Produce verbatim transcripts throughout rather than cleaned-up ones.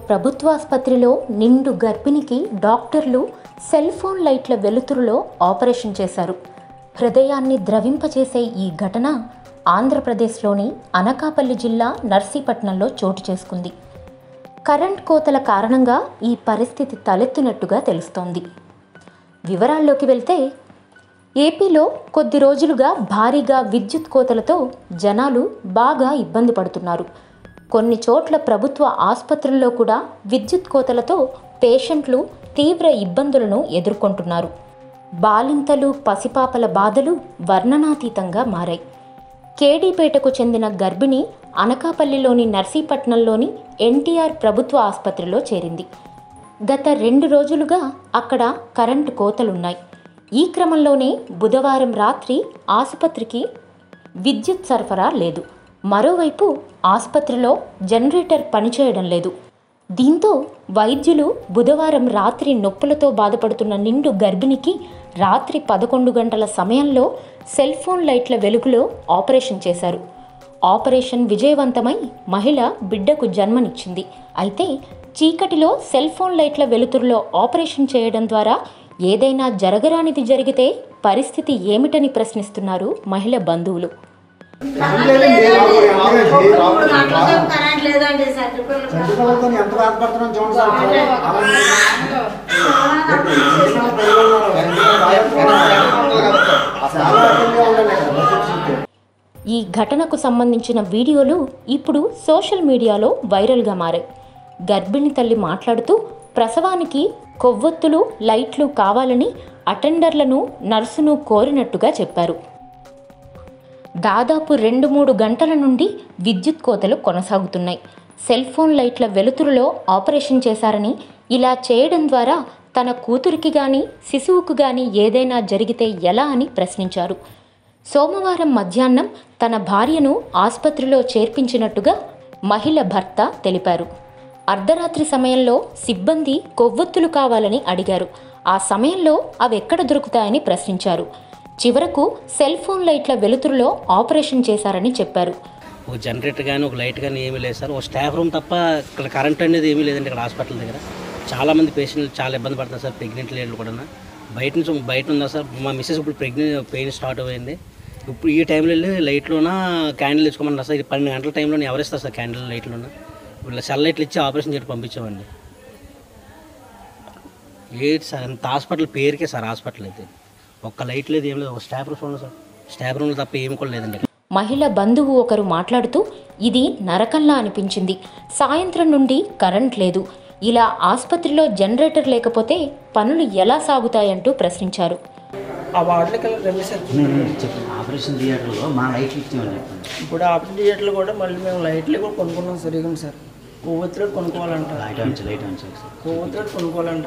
ప్రభుత్వాసుపత్రిలో నిండు గర్భిణికి డాక్టర్లు cell phone లైట్ల వెలుతురులో ఆపరేషన్ చేశారు. హృదయాన్ని ద్రవింపచేసే ఈ ఘటన ఆంధ్రప్రదేశ్లోని అనకాపల్లి జిల్లా నర్సీపట్నంలో చోటు చేసుకుంది. కరెంట్ కోతల కారణంగా ఈ పరిస్థితి తలెత్తునట్టుగా తెలుస్తోంది. వివరాల్లోకి వెళ్తే, ఏపీలో కొద్ది రోజులుగా భారీగా విద్యుత్ కోతలతో జనాలు బాగా ఇబ్బంది పడుతున్నారు. కొన్ని చోట్ల ప్రభుత్వ ఆసుపత్రుల్లో కూడా విద్యుత్ కోతలతో పేషెంట్లు తీవ్ర ఇబ్బందులను ఎదుర్కొంటున్నారు. బాలింతలు, పసిపాపల బాధలు వర్ణనాతీతంగా మారాయి. కేడీపేటకు చెందిన గర్భిణి అనకాపల్లిలోని నర్సీపట్నంలోని ఎన్టీఆర్ ప్రభుత్వ ఆసుపత్రిలో చేరింది. గత రెండు రోజులుగా అక్కడ కరెంటు కోతలున్నాయి. ఈ క్రమంలోనే బుధవారం రాత్రి ఆసుపత్రికి విద్యుత్ సరఫరా లేదు. మరోవైపు ఆసుపత్రిలో జనరేటర్ పనిచేయడం లేదు. దీంతో వైద్యులు బుధవారం రాత్రి నొప్పులతో బాధపడుతున్న నిండు గర్భిణికి రాత్రి పదకొండు గంటల సమయంలో సెల్ ఫోన్ లైట్ల వెలుగులో ఆపరేషన్ చేశారు. ఆపరేషన్ విజయవంతమై మహిళ బిడ్డకు జన్మనిచ్చింది. అయితే చీకటిలో సెల్ ఫోన్ లైట్ల వెలుతురులో ఆపరేషన్ చేయడం ద్వారా ఏదైనా జరగరానిది జరిగితే పరిస్థితి ఏమిటని ప్రశ్నిస్తున్నారు మహిళ బంధువులు. ఈ ఘటనకు సంబంధించిన వీడియోలు ఇప్పుడు సోషల్ మీడియాలో వైరల్గా మారాయి. గర్భిణి తల్లి మాట్లాడుతూ ప్రసవానికి కొవ్వొత్తులు, లైట్లు కావాలని అటెండర్లను, నర్సును కోరినట్టుగా చెప్పారు. దాదాపు రెండు మూడు గంటల నుండి విద్యుత్ కోతలు కొనసాగుతున్నాయి. సెల్ ఫోన్ లైట్ల వెలుతురులో ఆపరేషన్ చేశారని, ఇలా చేయడం ద్వారా తన కూతురికి కానీ శిశువుకు కానీ ఏదైనా జరిగితే ఎలా అని ప్రశ్నించారు. సోమవారం మధ్యాహ్నం తన భార్యను ఆసుపత్రిలో చేర్పించినట్టుగా మహిళ భర్త తెలిపారు. అర్ధరాత్రి సమయంలో సిబ్బంది కొవ్వొత్తులు కావాలని అడిగారు. ఆ సమయంలో అవి ఎక్కడ దొరుకుతాయని ప్రశ్నించారు. చివరకు సెల్ ఫోన్ లైట్ల వెలుతురులో ఆపరేషన్ చేశారని చెప్పారు. ఒక జనరేటర్ కానీ ఒక లైట్ కానీ ఏమీ లేదు సార్. ఒక స్టాఫ్ రూమ్ తప్ప ఇక్కడ కరెంట్ అనేది ఏమీ లేదండి. ఇక్కడ హాస్పిటల్ దగ్గర చాలామంది పేషెంట్లు చాలా ఇబ్బంది పడుతున్నారు సార్. ప్రెగ్నెంట్ లేడీలు కూడా బయట నుంచి బయట ఉందా సార్. మా మిస్సెస్ ఇప్పుడు ప్రెగ్నెంట్ పెయిన్ స్టార్ట్ అయింది. ఇప్పుడు ఈ టైంలో వెళ్ళి లైట్లోన క్యాండిల్ ఇచ్చుకోమన్నారు సార్. ఇది పన్నెండు గంటల టైంలో ఎవరు ఇస్తారు సార్ క్యాండిల్ లైట్లోన. ఇప్పుడు సెల్ లైట్లు ఇచ్చి ఆపరేషన్ చేసి పంపించామండి. ఏంటి సార్ అంత హాస్పిటల్ పేరుకే సార్. హాస్పిటల్ అయితే ఒక్క లైట్ లేదు, ఏం లేదు. ఒక స్టాఫ్ రూమ్ సార్. స్టాఫ్ రూమ్లో తప్ప ఏమి కూడా లేదండి. మహిళ బంధువు ఒకరు మాట్లాడుతూ, ఇది నరకంలా అనిపించింది. సాయంత్రం నుండి కరెంట్ లేదు. ఇలా ఆసుపత్రిలో జనరేటర్ లేకపోతే పనులు ఎలా సాగుతాయంటూ ప్రశ్నించారు. ఆపరేషన్ థియేటర్లో మా లైట్లు ఇచ్చేవాళ్ళు. ఇప్పుడు ఆపరేషన్ థియేటర్లో కూడా మళ్ళీ మేము లైట్లు కూడా కొనుక్కున్నాం. సరిగా సార్ కొవ్వొత్తులు కొనుక్కోవాలంట. లైట్ అంచు లైట్ అంచు కొవ్వొత్తులు కొనుక్కోవాలంట.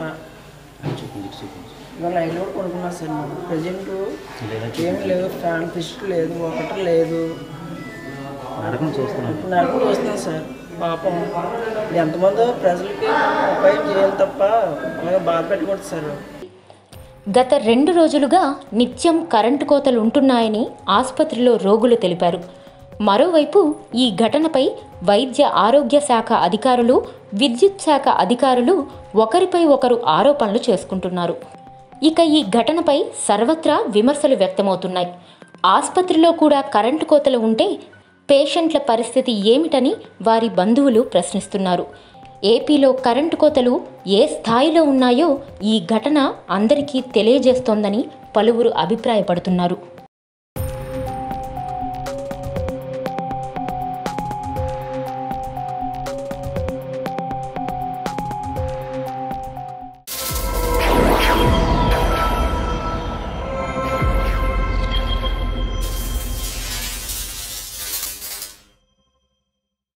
ఇంకా లైట్లు కూడా కొనుక్కున్నాం సార్. ప్రజెంట్ ఏమి లేదు. ఫ్యాన్ ఫిస్ట్ లేదు, ఒకటి లేదు. నరకం చూస్తున్నాం. ఇప్పుడు నరకం చూస్తున్నాం సార్. పాపం ఎంతమందో ప్రజలకి ఉపాయం చేయాలి తప్ప అలాగే బాధ పెట్టకూడదు సార్. గత రెండు రోజులుగా నిత్యం కరెంటు కోతలు ఉంటున్నాయని ఆసుపత్రిలో రోగులు తెలిపారు. మరోవైపు ఈ ఘటనపై వైద్య ఆరోగ్య శాఖ అధికారులు, విద్యుత్ శాఖ అధికారులు ఒకరిపై ఒకరు ఆరోపణలు చేసుకుంటున్నారు. ఇక ఈ ఘటనపై సర్వత్రా విమర్శలు వ్యక్తమవుతున్నాయి. ఆసుపత్రిలో కూడా కరెంటు కోతలు ఉంటే పేషెంట్ల పరిస్థితి ఏమిటని వారి బంధువులు ప్రశ్నిస్తున్నారు. ఏపీలో కరెంటు కోతలు ఏ స్థాయిలో ఉన్నాయో ఈ ఘటన అందరికీ తెలియజేస్తోందని పలువురు అభిప్రాయపడుతున్నారు.